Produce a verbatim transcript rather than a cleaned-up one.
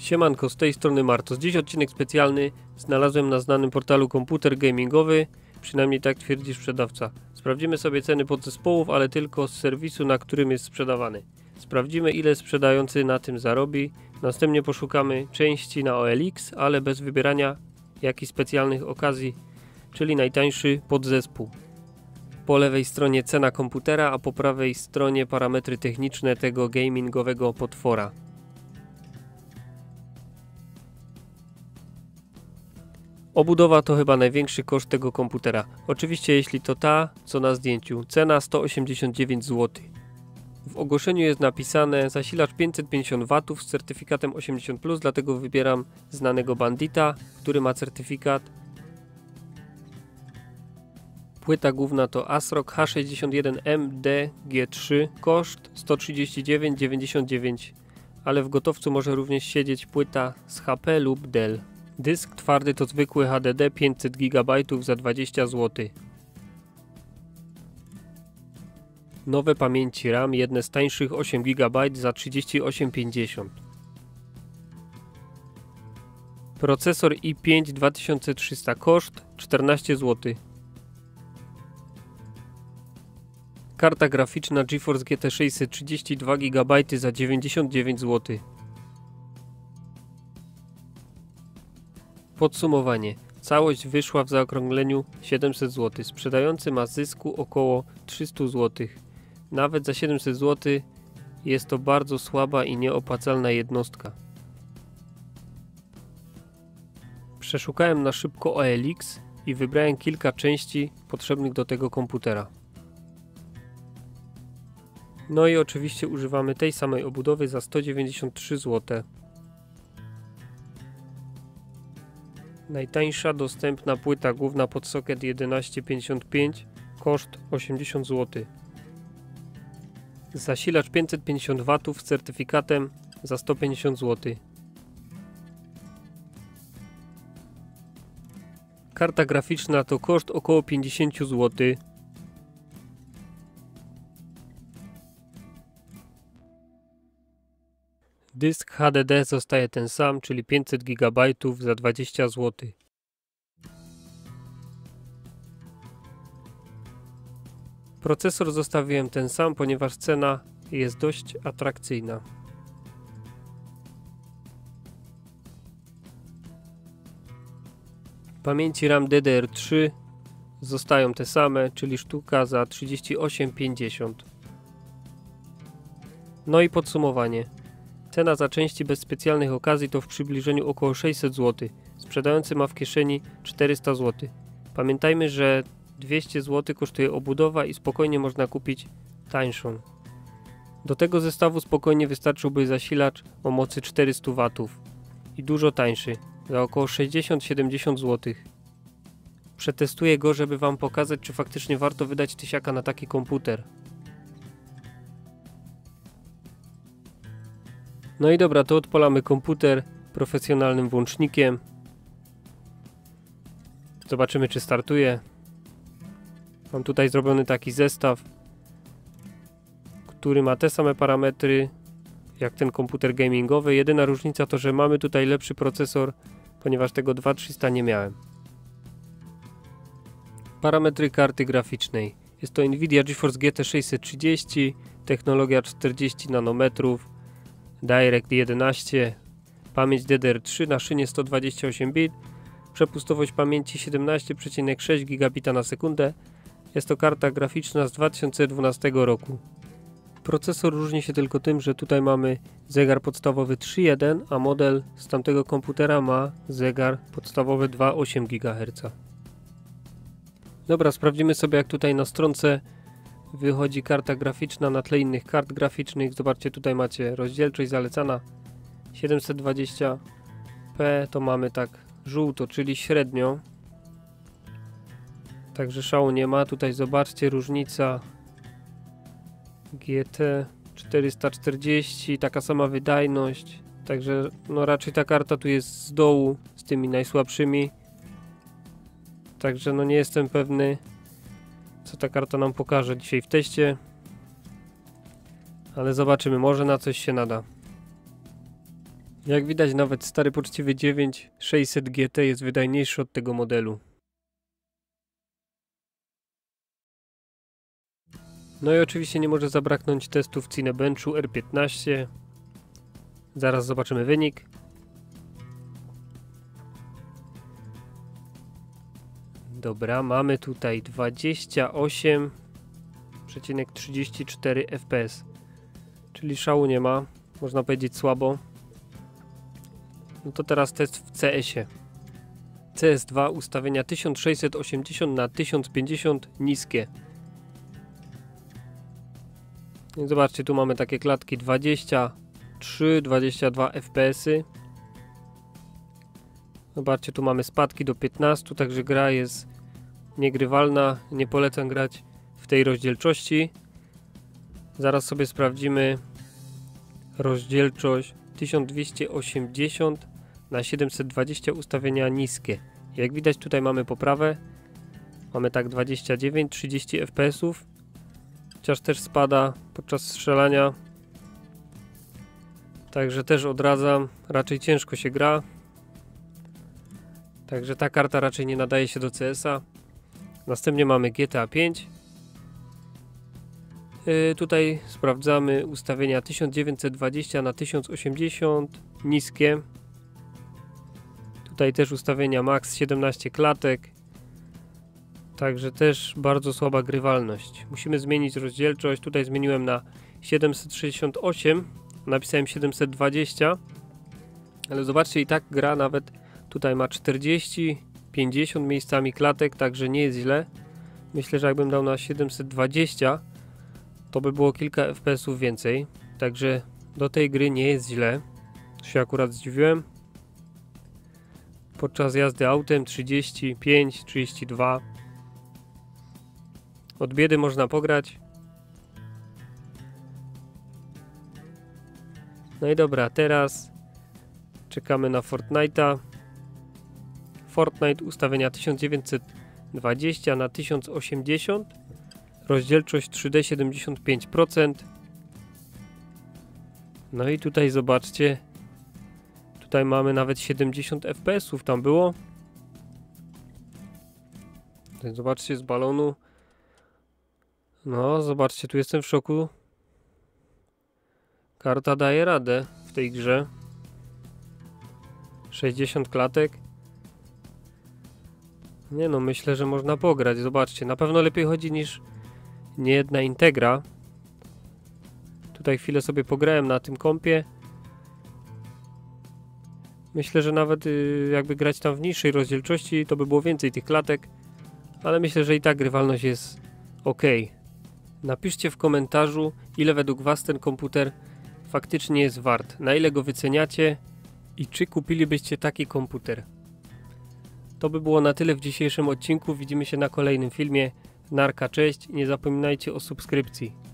Siemanko, z tej strony Martos. Dziś odcinek specjalny znalazłem na znanym portalu Komputer Gamingowy, przynajmniej tak twierdzi sprzedawca. Sprawdzimy sobie ceny podzespołów, ale tylko z serwisu, na którym jest sprzedawany. Sprawdzimy, ile sprzedający na tym zarobi. Następnie poszukamy części na O L X, ale bez wybierania jakichś specjalnych okazji, czyli najtańszy podzespół. Po lewej stronie cena komputera, a po prawej stronie parametry techniczne tego gamingowego potwora. Obudowa to chyba największy koszt tego komputera. Oczywiście jeśli to ta, co na zdjęciu. Cena sto osiemdziesiąt dziewięć złotych. W ogłoszeniu jest napisane zasilacz pięćset pięćdziesiąt watów z certyfikatem osiemdziesiąt plus, dlatego wybieram znanego Bandita, który ma certyfikat. Płyta główna to ASRock H sześćdziesiąt jeden M D G trzy, koszt sto trzydzieści dziewięć dziewięćdziesiąt dziewięć, ale w gotowcu może również siedzieć płyta z H P lub Dell. Dysk twardy to zwykły H D D pięćset gigabajtów za dwadzieścia złotych. Nowe pamięci RAM, jedne z tańszych osiem gigabajtów za trzydzieści osiem pięćdziesiąt. Procesor i pięć dwa tysiące trzysta, koszt czternaście złotych. Karta graficzna GeForce G T sześćset trzydzieści dwa gigabajty za dziewięćdziesiąt dziewięć złotych. Podsumowanie. Całość wyszła w zaokrągleniu siedemset złotych. Sprzedający ma zysku około trzysta złotych. Nawet za siedemset złotych jest to bardzo słaba i nieopłacalna jednostka. Przeszukałem na szybko O L X i wybrałem kilka części potrzebnych do tego komputera. No i oczywiście używamy tej samej obudowy za sto dziewięćdziesiąt trzy złote. Najtańsza dostępna płyta główna pod socket jedenaście pięćdziesiąt pięć, koszt osiemdziesiąt złotych. Zasilacz pięćset pięćdziesiąt watów z certyfikatem za sto pięćdziesiąt złotych. Karta graficzna to koszt około pięćdziesiąt złotych. Dysk H D D zostaje ten sam, czyli pięćset gigabajtów za dwadzieścia złotych. Procesor zostawiłem ten sam, ponieważ cena jest dość atrakcyjna. Pamięci RAM D D R trzy zostają te same, czyli sztuka za trzydzieści osiem pięćdziesiąt. No i podsumowanie. Cena za części bez specjalnych okazji to w przybliżeniu około sześćset złotych. Sprzedający ma w kieszeni czterysta złotych. Pamiętajmy, że dwieście złotych kosztuje obudowa i spokojnie można kupić tańszą. Do tego zestawu spokojnie wystarczyłby zasilacz o mocy czterysta watów i dużo tańszy, za około sześćdziesiąt siedemdziesiąt złotych. Przetestuję go, żeby wam pokazać, czy faktycznie warto wydać tysiaka na taki komputer. No i dobra, to odpalamy komputer profesjonalnym włącznikiem. Zobaczymy, czy startuje. Mam tutaj zrobiony taki zestaw, który ma te same parametry jak ten komputer gamingowy. Jedyna różnica to, że mamy tutaj lepszy procesor, ponieważ tego dwa tysiące trzysta nie miałem. Parametry karty graficznej. Jest to Nvidia GeForce G T sześćset trzydzieści, technologia czterdzieści nanometrów, Direct jedenaście, pamięć D D R trzy na szynie sto dwadzieścia osiem bit, przepustowość pamięci siedemnaście przecinek sześć gigabita na sekundę. Jest to karta graficzna z dwa tysiące dwunastego roku. Procesor różni się tylko tym, że tutaj mamy zegar podstawowy trzy jeden, a model z tamtego komputera ma zegar podstawowy dwa przecinek osiem gigaherca. Dobra, sprawdzimy sobie, jak tutaj na stronce wychodzi karta graficzna na tle innych kart graficznych. Zobaczcie, tutaj macie rozdzielczość zalecana siedemset dwadzieścia p, to mamy tak żółto, czyli średnio. Także szału nie ma. Tutaj zobaczcie, różnica G T czterysta czterdzieści, taka sama wydajność. Także no raczej ta karta tu jest z dołu, z tymi najsłabszymi. Także no nie jestem pewny, co ta karta nam pokaże dzisiaj w teście. Ale zobaczymy, może na coś się nada. Jak widać, nawet stary poczciwy dziewięć sześćset G T jest wydajniejszy od tego modelu. No i oczywiście nie może zabraknąć testów Cinebenchu R piętnaście. Zaraz zobaczymy wynik. Dobra, mamy tutaj dwadzieścia osiem przecinek trzydzieści cztery F P S. Czyli szału nie ma, można powiedzieć słabo. No to teraz test w C S-ie. C S dwa ustawienia tysiąc sześćset osiemdziesiąt na tysiąc pięćdziesiąt niskie. I zobaczcie, tu mamy takie klatki dwadzieścia trzy dwadzieścia dwa F P S-y. Zobaczcie, tu mamy spadki do piętnastu, także gra jest niegrywalna. Nie polecam grać w tej rozdzielczości. Zaraz sobie sprawdzimy rozdzielczość tysiąc dwieście osiemdziesiąt na siedemset dwadzieścia ustawienia niskie. Jak widać, tutaj mamy poprawę. Mamy tak dwadzieścia dziewięć trzydzieści F P S-ów. Chociaż też spada podczas strzelania. Także też odradzam. Raczej ciężko się gra. Także ta karta raczej nie nadaje się do C S-a. Następnie mamy G T A pięć. Yy, tutaj sprawdzamy ustawienia tysiąc dziewięćset dwadzieścia na tysiąc osiemdziesiąt niskie. Tutaj też ustawienia max siedemnaście klatek. Także też bardzo słaba grywalność. Musimy zmienić rozdzielczość. Tutaj zmieniłem na siedemset sześćdziesiąt osiem. Napisałem siedemset dwadzieścia. Ale zobaczcie, i tak gra nawet tutaj ma czterdzieści pięćdziesiąt miejscami klatek, także nie jest źle. Myślę, że jakbym dał na siedemset dwadzieścia, to by było kilka F P S-ów więcej. Także do tej gry nie jest źle. Się akurat zdziwiłem. Podczas jazdy autem trzydzieści pięć trzydzieści dwa. Od biedy można pograć. No i dobra, teraz czekamy na Fortnite'a. Fortnite ustawienia tysiąc dziewięćset dwadzieścia na tysiąc osiemdziesiąt. Rozdzielczość trzy D siedemdziesiąt pięć procent. No i tutaj zobaczcie. Tutaj mamy nawet siedemdziesiąt F P S-ów tam było. Tutaj zobaczcie z balonu. No, zobaczcie, tu jestem w szoku. Karta daje radę w tej grze. sześćdziesiąt klatek. Nie no, myślę, że można pograć. Zobaczcie, na pewno lepiej chodzi niż niejedna Integra. Tutaj chwilę sobie pograłem na tym kompie. Myślę, że nawet yy, jakby grać tam w niższej rozdzielczości, to by było więcej tych klatek. Ale myślę, że i tak grywalność jest ok. Napiszcie w komentarzu, ile według Was ten komputer faktycznie jest wart. Na ile go wyceniacie i czy kupilibyście taki komputer. To by było na tyle w dzisiejszym odcinku. Widzimy się na kolejnym filmie. Narka, cześć i nie zapominajcie o subskrypcji.